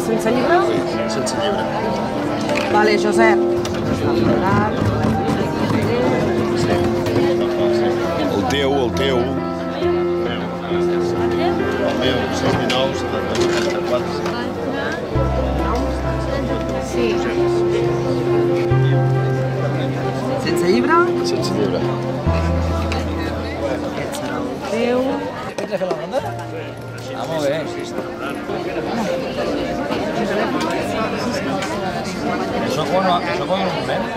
sense llibre? Sí, sense llibre. Vale, Josep. El teu. El meu, 619, 74. Sí. Sense llibre? Sense llibre. Aquest serà el teu. Ets a fer la ronda? Ah, molt bé. Això quan un moment?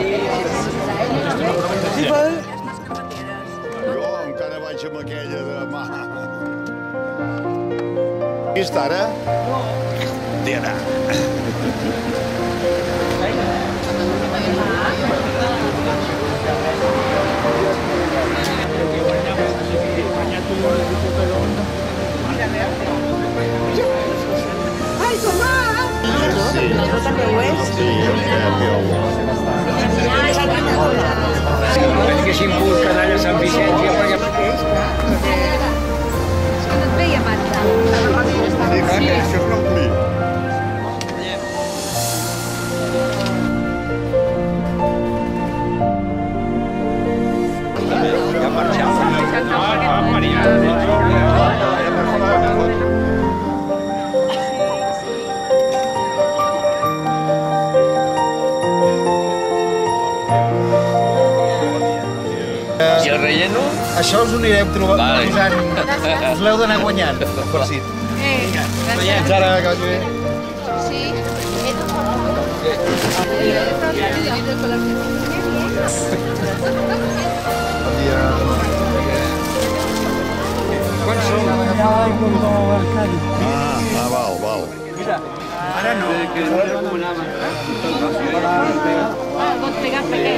Jo encara vaig amb aquella de mà. Vist ara? Tira. Ai, Tomàs! Sí. Tu també ho és? Sí, Pensi que s'impuls canalla a Sant Vicenç i a pagar... No et veia marxar. Sí, clar, que això és un ampli. Ja marxava. Maria. I el relleno? Això us ho anirem trobant. Us l'heu d'anar guanyant. Per si. Gràcies. Ara, que vagi bé. Sí. Bon dia. Quan som? Val. Ara no. Pots pegar perquè...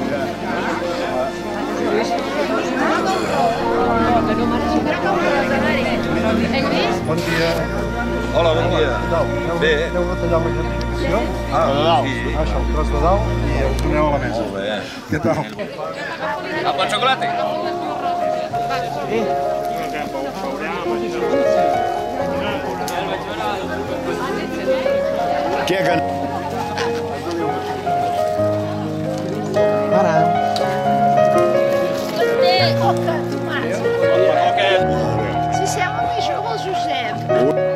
Bon dia. Hola, bon dia. Bé. Heu retallat la gratificació? Ah, sí. Això, el tros de dalt i el torneu a la mesa. Molt bé. Què tal? Apa, xocolate? Què que... Ara. Si sembla més jove el Josep.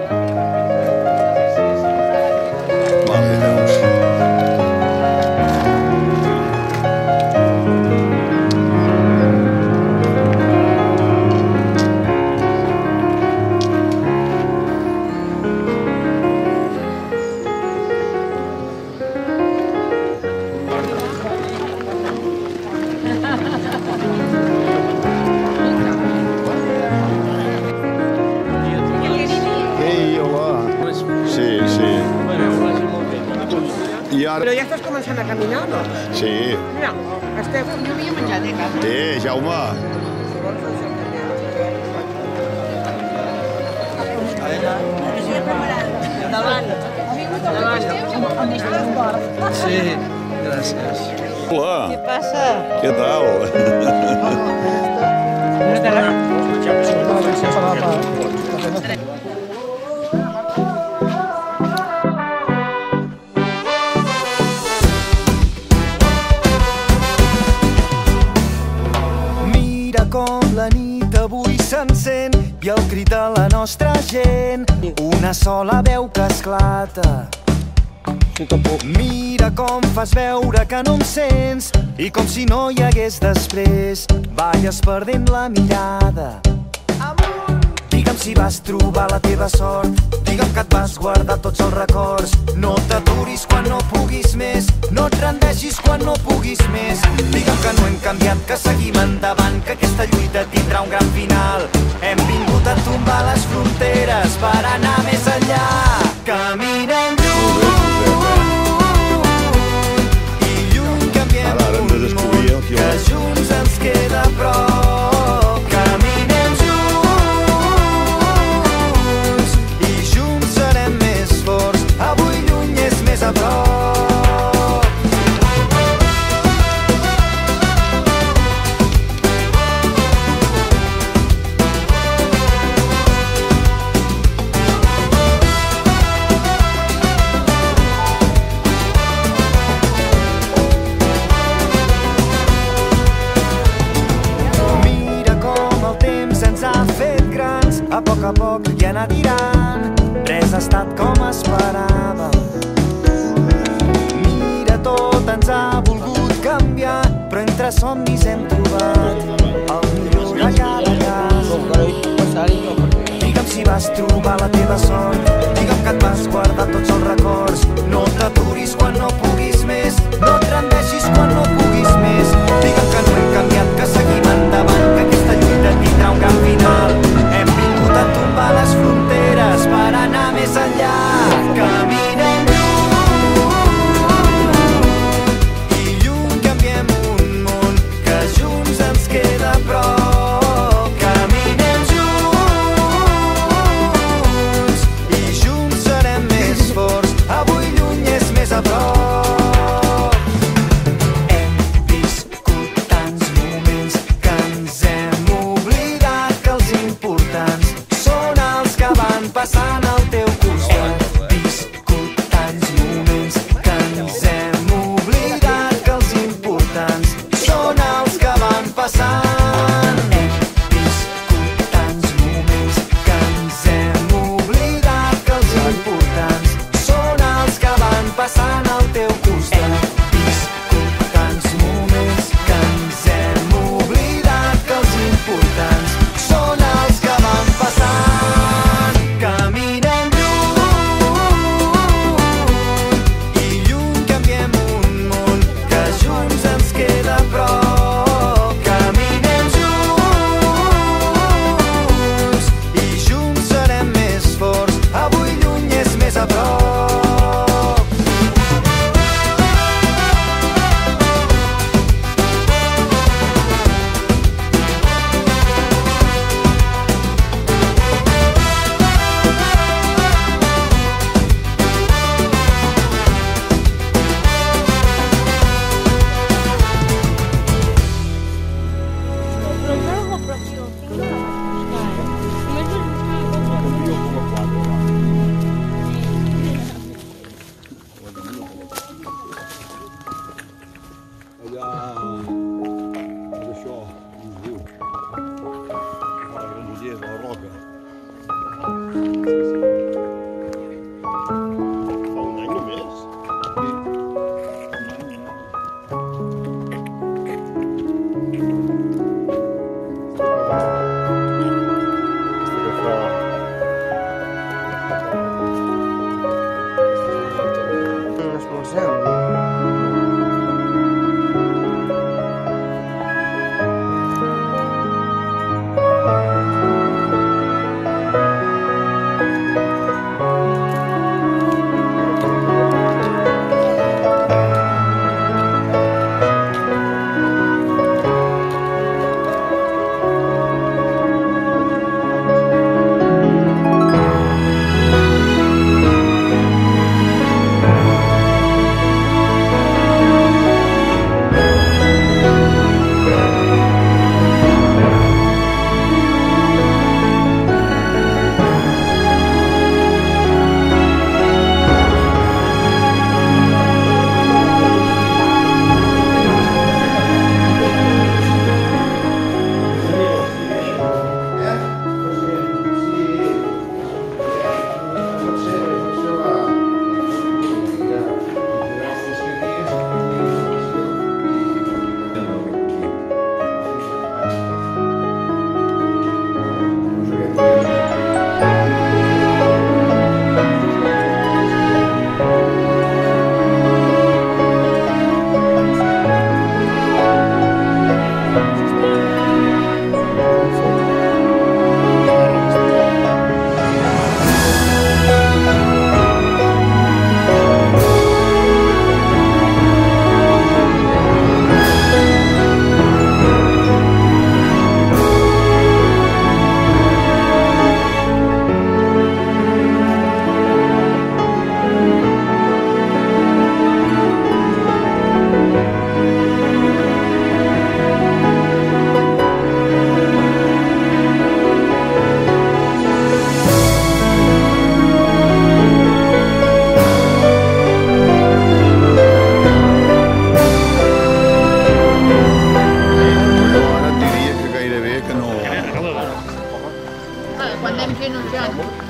Vale, veus. Ei, hola. Sí. I ara... Però ja estàs començant a caminar, no? Sí. Mira, Estef, jo havia menjat, casa. Jaume. Endavant. Sí, gràcies. Hola. Què passa? Què tal? Mira com la nit avui s'encén i el crit de la nostra gent, una sola veu que esclata. Mira com fas veure que no em sents i com si no hi hagués després balles perdent la mirada. Digue'm si vas trobar la teva sort, digue'm que et vas guardar tots els records. No t'aturis quan no puguis més, no et rendeixis quan no puguis més. Digue'm que no hem canviat, que seguim endavant, que aquesta lluita tindrà un gran final. Hem vingut a tombar les fronteres per anar més enllà. Caminem lluny i lluny canviem Ara hem de descobrir el que junts ens queda prop. Caminem junts i junts serem més forts. Avui lluny és més a prop. anar tirant, res ha estat com esperàvem. Mira, tot ens ha volgut canviar, però entre somnis hem trobat el millor de cada cas. Digue'm si vas trobar la teva sort, digue'm que et vas guardar tots els records. No t'aturis quan no puguis més, no et rendeixis quan no puguis més. Digue'm que no hem canviat, que seguim endavant, que aquesta lluita tindrà un gran final. Hem vingut a tombar les fronteres per anar més enllà. Caminem i lluny canviem un món que junts ens queda a prop. Caminem junts i junts serem més forts. Avui lluny és més a prop. Hem viscut tants moments que ens hem oblidat que els importants són els que van passant al teu costat. Hem viscut tants moments que ens hem oblidat que els importants són els que van passant. Hem viscut tants moments que ens hem oblidat que els importants són els que van passant al teu costat. Hem viscut tants moments que ens hem oblidat que els importants són els que van passant. Caminem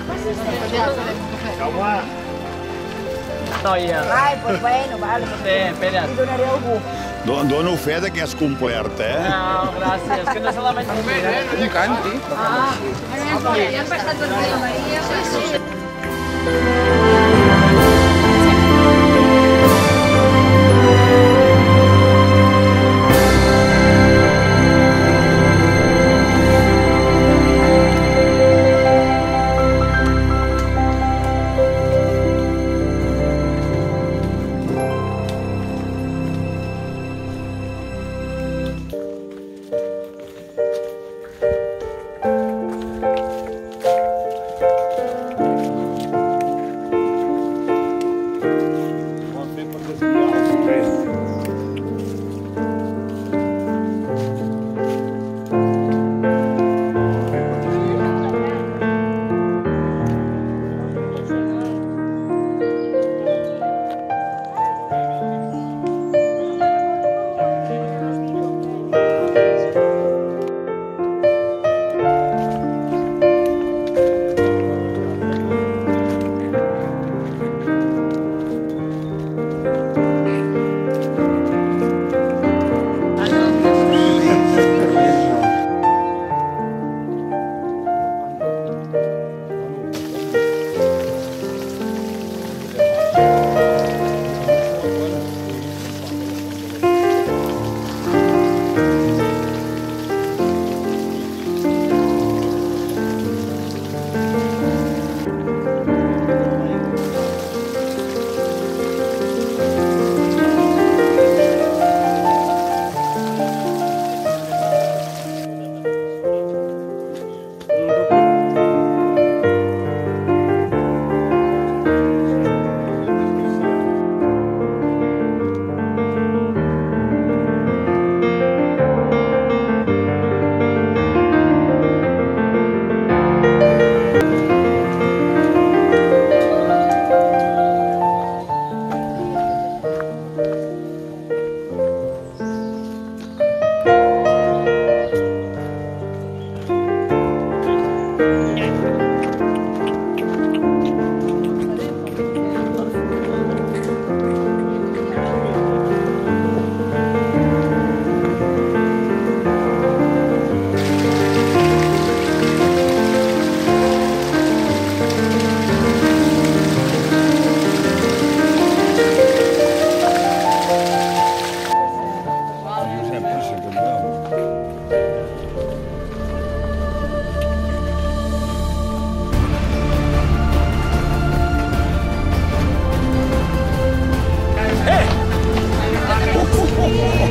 Noia. Ai, pues bueno, vale. Sí, espera't. Li donaré a algú. Dono fe de que és complert, eh? No, gràcies, que no se la menjo bé. No li canti. Ja han passat per la Maria. Sí, sí.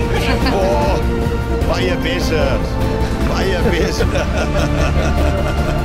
Vaya peces! Vaya peces!